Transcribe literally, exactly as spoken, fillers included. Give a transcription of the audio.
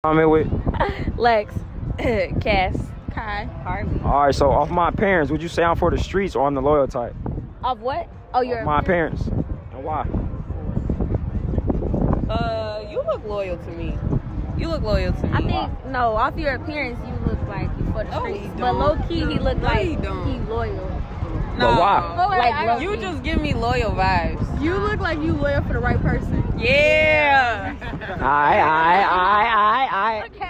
I'm in with Lex, Cass, Kai, Harley. All right, so off my parents, would you say I'm for the streets or I'm the loyal type? Of what? Oh, you're off my parents. And why? Uh, you look loyal to me. You look loyal to me. I think no. Off your appearance, you look like you for the No, streets. he But don't. low key, he look No, like he don't. he loyal. No. But why? But wait, Like I- low You key. just give me loyal vibes. you look like you loyal for the right person. Yeah. Alright, alright, alright, alright, alright. Okay.